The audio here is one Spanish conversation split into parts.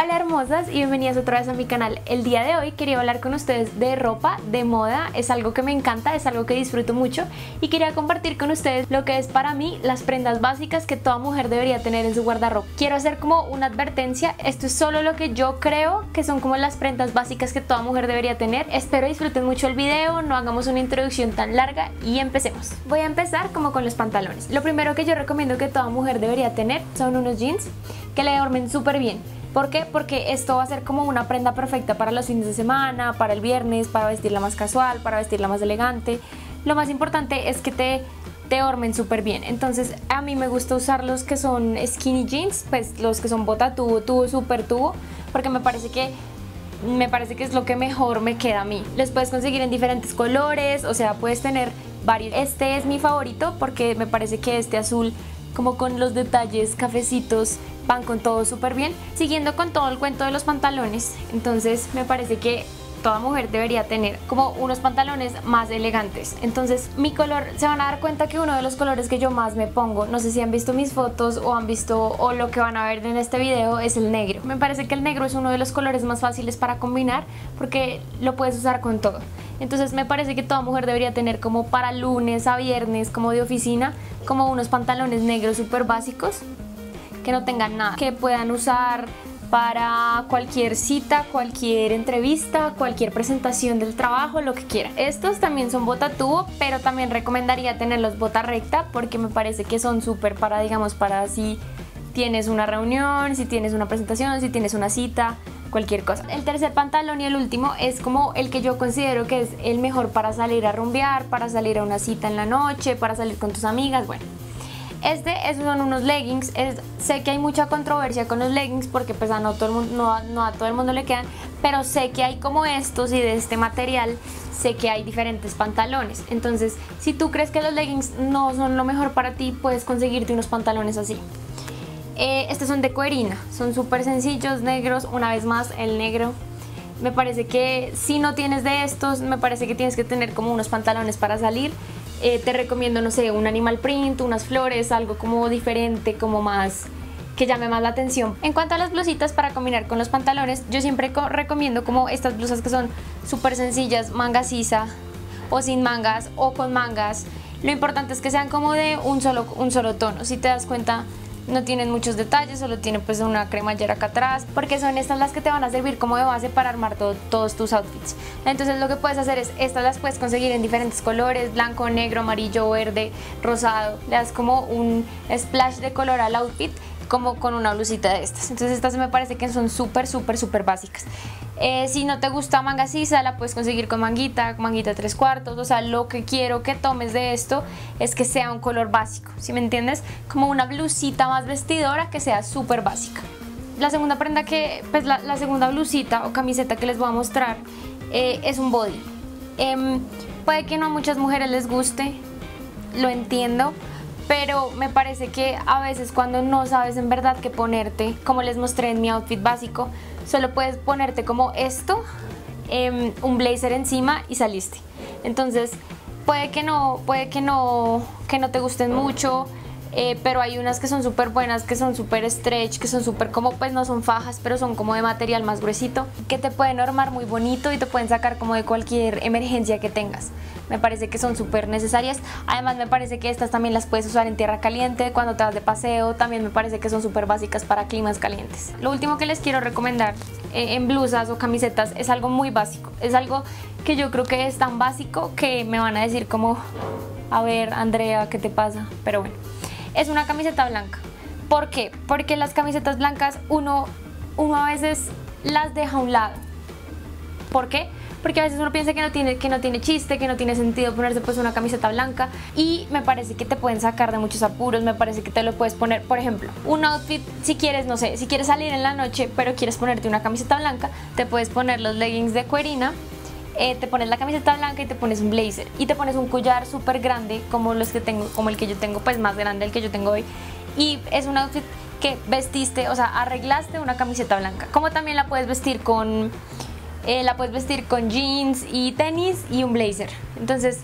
Hola hermosas y bienvenidas otra vez a mi canal. El día de hoy quería hablar con ustedes de ropa, de moda. Es algo que me encanta, es algo que disfruto mucho y quería compartir con ustedes lo que es para mí las prendas básicas que toda mujer debería tener en su guardarropa. Quiero hacer como una advertencia, esto es solo lo que yo creo que son como las prendas básicas que toda mujer debería tener. Espero disfruten mucho el video, no hagamos una introducción tan larga y empecemos. Voy a empezar como con los pantalones. Lo primero que yo recomiendo que toda mujer debería tener son unos jeans que le dormen súper bien. ¿Por qué? Porque esto va a ser como una prenda perfecta para los fines de semana, para el viernes, para vestirla más casual, para vestirla más elegante. Lo más importante es que te ormen súper bien. Entonces a mí me gusta usar los que son skinny jeans, pues los que son bota tubo, tubo, super tubo, porque me parece que es lo que mejor me queda a mí. Los puedes conseguir en diferentes colores, o sea, puedes tener varios. Este es mi favorito porque me parece que este azul, como con los detalles cafecitos, van con todo súper bien. Siguiendo con todo el cuento de los pantalones, entonces me parece que toda mujer debería tener como unos pantalones más elegantes. Entonces mi color, se van a dar cuenta que uno de los colores que yo más me pongo, no sé si han visto mis fotos o han visto o lo que van a ver en este video, es el negro. Me parece que el negro es uno de los colores más fáciles para combinar porque lo puedes usar con todo. Entonces me parece que toda mujer debería tener como para lunes a viernes, como de oficina, como unos pantalones negros súper básicos que no tengan nada, que puedan usar para cualquier cita, cualquier entrevista, cualquier presentación del trabajo, lo que quieran. Estos también son bota tubo, pero también recomendaría tenerlos bota recta porque me parece que son súper para, digamos, para si tienes una reunión, si tienes una presentación, si tienes una cita, cualquier cosa. El tercer pantalón y el último es como el que yo considero que es el mejor para salir a rumbear, para salir a una cita en la noche, para salir con tus amigas, bueno. Esos son unos leggings. Sé que hay mucha controversia con los leggings porque pues no a todo el mundo le quedan, pero sé que hay como estos y de este material sé que hay diferentes pantalones. Entonces si tú crees que los leggings no son lo mejor para ti, puedes conseguirte unos pantalones así. Estos son de cuerina, son súper sencillos, negros. Una vez más, el negro. Me parece que si no tienes de estos, me parece que tienes que tener como unos pantalones para salir. Te recomiendo, no sé, un animal print, unas flores, algo como diferente, como más, que llame más la atención. En cuanto a las blusitas para combinar con los pantalones, yo siempre recomiendo como estas blusas que son súper sencillas, manga sisa o sin mangas o con mangas. Lo importante es que sean como de un solo tono. Si te das cuenta, no tienen muchos detalles, solo tiene pues una cremallera acá atrás, porque son estas las que te van a servir como de base para armar todos tus outfits. Entonces lo que puedes hacer es, estas las puedes conseguir en diferentes colores, blanco, negro, amarillo, verde, rosado. Le das como un splash de color al outfit, como con una blusita de estas. Entonces estas me parece que son súper básicas. Si no te gusta manga sisa, la puedes conseguir con manguita 3/4. O sea, lo que quiero que tomes de esto es que sea un color básico, ¿sí me entiendes? Como una blusita más vestidora que sea súper básica. La segunda prenda que, pues la segunda blusita o camiseta que les voy a mostrar es un body. Puede que no a muchas mujeres les guste, lo entiendo, pero me parece que a veces cuando no sabes en verdad qué ponerte, como les mostré en mi outfit básico, solo puedes ponerte como esto, un blazer encima y saliste. Entonces puede que no te gusten mucho, pero hay unas que son súper buenas, que son súper stretch, que son súper como, pues no son fajas, pero son como de material más gruesito, que te pueden armar muy bonito y te pueden sacar como de cualquier emergencia que tengas. Me parece que son súper necesarias. Además me parece que estas también las puedes usar en tierra caliente, cuando te vas de paseo. También me parece que son súper básicas para climas calientes. Lo último que les quiero recomendar en blusas o camisetas es algo muy básico. Es algo que yo creo que es tan básico que me van a decir como, a ver Andrea, ¿qué te pasa? Pero bueno, es una camiseta blanca. ¿Por qué? Porque las camisetas blancas uno a veces las deja a un lado. ¿Por qué? Porque a veces uno piensa que no tiene chiste, que no tiene sentido ponerse pues una camiseta blanca, y me parece que te pueden sacar de muchos apuros. Me parece que te lo puedes poner, por ejemplo, un outfit, si quieres, no sé, si quieres salir en la noche pero quieres ponerte una camiseta blanca, te puedes poner los leggings de cuerina, te pones la camiseta blanca y te pones un blazer y te pones un collar súper grande como los que tengo, como el que yo tengo, pues más grande el que yo tengo hoy, y es un outfit que vestiste, o sea, arreglaste una camiseta blanca. Como también la puedes vestir con jeans y tenis y un blazer. Entonces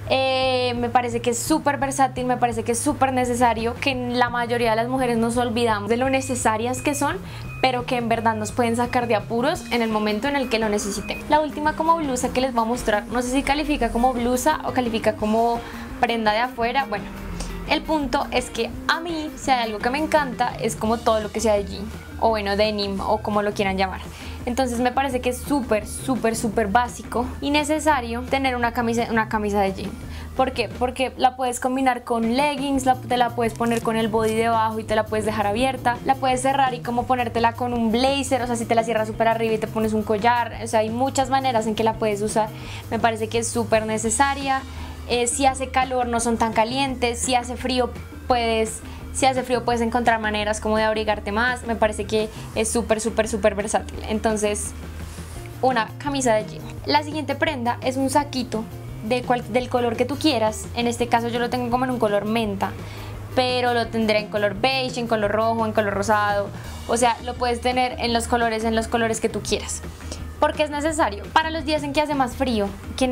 Me parece que es súper versátil, me parece que es súper necesario, que la mayoría de las mujeres nos olvidamos de lo necesarias que son, pero que en verdad nos pueden sacar de apuros en el momento en el que lo necesiten. La última como blusa que les voy a mostrar, no sé si califica como blusa o califica como prenda de afuera. Bueno, el punto es que a mí, si hay algo que me encanta, es como todo lo que sea de jean, o bueno, denim, o como lo quieran llamar. Entonces me parece que es súper básico y necesario tener una camisa de jean. ¿Por qué? Porque la puedes combinar con leggings, te la puedes poner con el body debajo y te la puedes dejar abierta, la puedes cerrar y como ponértela con un blazer, o sea, si te la cierras súper arriba y te pones un collar, o sea, hay muchas maneras en que la puedes usar. Me parece que es súper necesaria. Si hace calor no son tan calientes, si hace frío puedes encontrar maneras como de abrigarte más. Me parece que es súper versátil. Entonces, una camisa de jean. La siguiente prenda es un saquito del color que tú quieras. En este caso yo lo tengo como en un color menta, pero lo tendré en color beige, en color rojo, en color rosado. O sea, lo puedes tener en los colores que tú quieras. Porque es necesario para los días en que hace más frío, que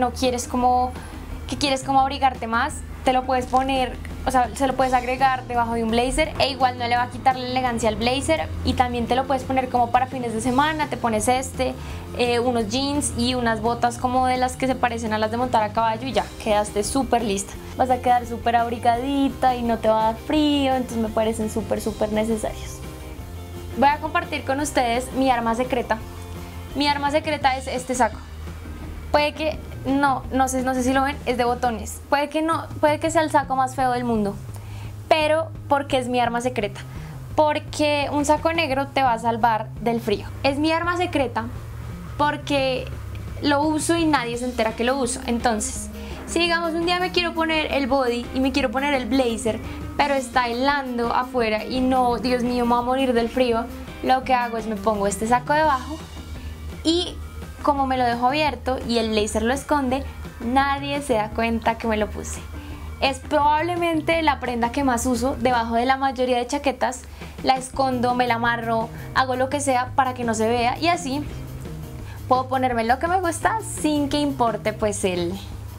quieres como abrigarte más, te lo puedes poner, o sea, se lo puedes agregar debajo de un blazer e igual no le va a quitar la elegancia al blazer. Y también te lo puedes poner como para fines de semana, te pones unos jeans y unas botas como de las que se parecen a las de montar a caballo y ya, quedaste súper lista. Vas a quedar súper abrigadita y no te va a dar frío, entonces me parecen súper necesarios. Voy a compartir con ustedes mi arma secreta. Mi arma secreta es este saco. Puede que no sé si lo ven, es de botones. Puede que sea el saco más feo del mundo, pero porque es mi arma secreta. Porque un saco negro te va a salvar del frío. Es mi arma secreta porque lo uso y nadie se entera que lo uso. Entonces, si digamos un día me quiero poner el body y me quiero poner el blazer, pero está helando afuera y no, Dios mío, me voy a morir del frío, lo que hago es me pongo este saco debajo y como me lo dejo abierto y el blazer lo esconde, nadie se da cuenta que me lo puse. Es probablemente la prenda que más uso debajo de la mayoría de chaquetas. La escondo, me la amarro, hago lo que sea para que no se vea y así puedo ponerme lo que me gusta sin que importe pues el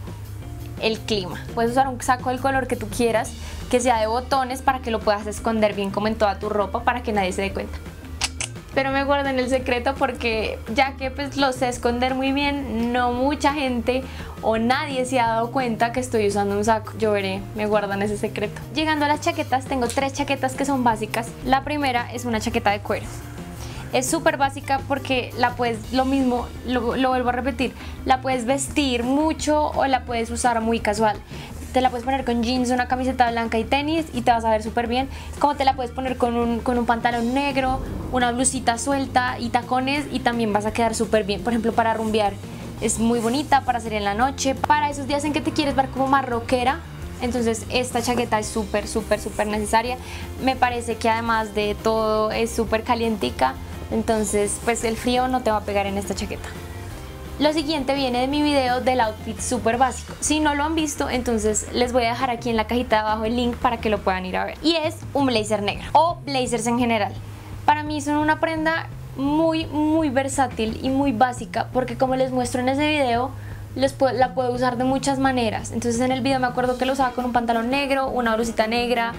clima. Puedes usar un saco del color que tú quieras, que sea de botones, para que lo puedas esconder bien como en toda tu ropa para que nadie se dé cuenta. Pero me guardan el secreto porque ya que pues lo sé esconder muy bien, no mucha gente o nadie se ha dado cuenta que estoy usando un saco. Yo veré, me guardan ese secreto. Llegando a las chaquetas, tengo 3 chaquetas que son básicas. La primera es una chaqueta de cuero. Es súper básica porque la puedes, lo vuelvo a repetir, la puedes vestir mucho o la puedes usar muy casual. Te la puedes poner con jeans, una camiseta blanca y tenis y te vas a ver súper bien. Como te la puedes poner con un pantalón negro, una blusita suelta y tacones y también vas a quedar súper bien. Por ejemplo, para rumbear es muy bonita, para salir en la noche, para esos días en que te quieres ver como más rockera. Entonces esta chaqueta es súper necesaria. Me parece que además de todo es súper calientica, entonces pues el frío no te va a pegar en esta chaqueta. Lo siguiente viene de mi video del outfit súper básico. Si no lo han visto, entonces les voy a dejar aquí en la cajita de abajo el link para que lo puedan ir a ver. Y es un blazer negro o blazers en general. Para mí son una prenda muy versátil y muy básica porque como les muestro en ese video, la puedo usar de muchas maneras. Entonces en el video me acuerdo que lo usaba con un pantalón negro, una blusita negra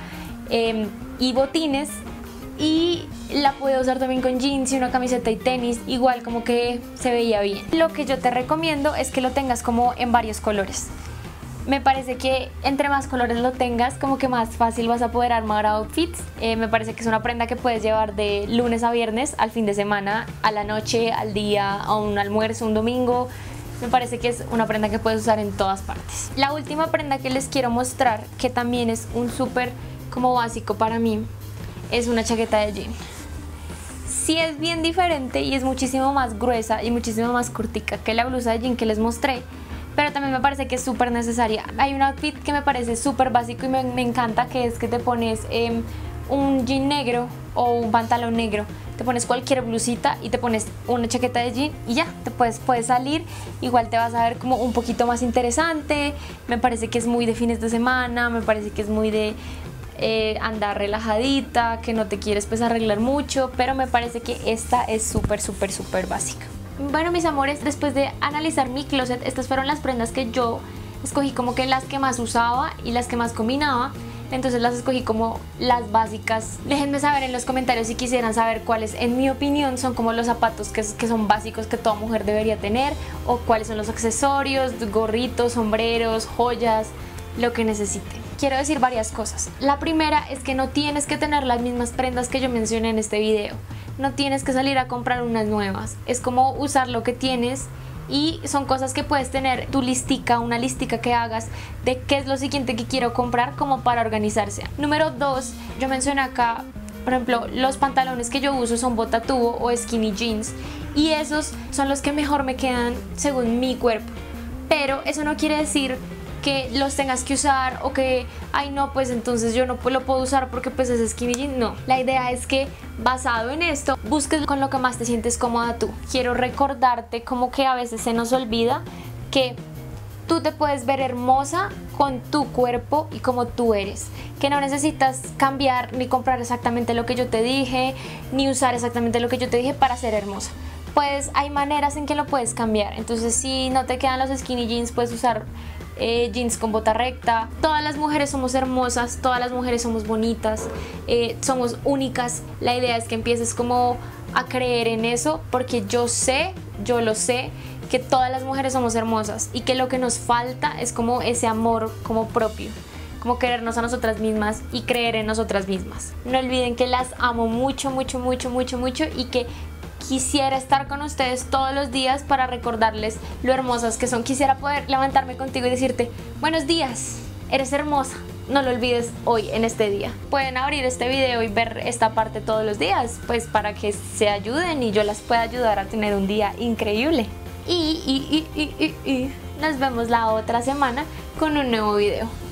y botines. Y la puedo usar también con jeans y una camiseta y tenis, igual como que se veía bien. Lo que yo te recomiendo es que lo tengas como en varios colores. Me parece que entre más colores lo tengas, como que más fácil vas a poder armar outfits. Me parece que es una prenda que puedes llevar de lunes a viernes, al fin de semana, a la noche, al día, a un almuerzo, un domingo. Me parece que es una prenda que puedes usar en todas partes. La última prenda que les quiero mostrar, que también es un súper como básico para mí, es una chaqueta de jean. Sí es bien diferente y es muchísimo más gruesa y muchísimo más cortica que la blusa de jean que les mostré, pero también me parece que es súper necesaria. Hay un outfit que me parece súper básico y me encanta, que es que te pones un jean negro o un pantalón negro, te pones cualquier blusita y te pones una chaqueta de jean y ya, puedes salir, igual te vas a ver como un poquito más interesante. Me parece que es muy de fines de semana, me parece que es muy de andar relajadita, que no te quieres pues arreglar mucho, pero me parece que esta es súper básica. Bueno, mis amores, después de analizar mi closet, estas fueron las prendas que yo escogí como que las que más usaba y las que más combinaba. Entonces las escogí como las básicas. Déjenme saber en los comentarios si quisieran saber cuáles, en mi opinión, son como los zapatos que son básicos que toda mujer debería tener, o cuáles son los accesorios, gorritos, sombreros, joyas, lo que necesiten. Quiero decir varias cosas. La primera es que no tienes que tener las mismas prendas que yo mencioné en este video. No tienes que salir a comprar unas nuevas. Es como usar lo que tienes. Y son cosas que puedes tener tu listica, una listica que hagas de qué es lo siguiente que quiero comprar, como para organizarse. Número 2, yo mencioné acá, por ejemplo, los pantalones que yo uso son bota tubo o skinny jeans, y esos son los que mejor me quedan según mi cuerpo. Pero eso no quiere decir que los tengas que usar o que, ay no, pues entonces yo no lo puedo usar porque pues es skinny jeans. No, la idea es que basado en esto busques con lo que más te sientes cómoda tú. Quiero recordarte, como que a veces se nos olvida, que tú te puedes ver hermosa con tu cuerpo y como tú eres, que no necesitas cambiar ni comprar exactamente lo que yo te dije, ni usar exactamente lo que yo te dije para ser hermosa. Pues hay maneras en que lo puedes cambiar. Entonces si no te quedan los skinny jeans, puedes usar jeans con bota recta. Todas las mujeres somos hermosas, todas las mujeres somos bonitas, somos únicas. La idea es que empieces como a creer en eso, porque yo lo sé, que todas las mujeres somos hermosas y que lo que nos falta es como ese amor como propio, como querernos a nosotras mismas y creer en nosotras mismas. No olviden que las amo mucho, mucho, mucho, mucho, mucho, y que quisiera estar con ustedes todos los días para recordarles lo hermosas que son. Quisiera poder levantarme contigo y decirte, buenos días, eres hermosa. No lo olvides hoy, en este día. Pueden abrir este video y ver esta parte todos los días, pues para que se ayuden y yo las pueda ayudar a tener un día increíble. Y nos vemos la otra semana con un nuevo video.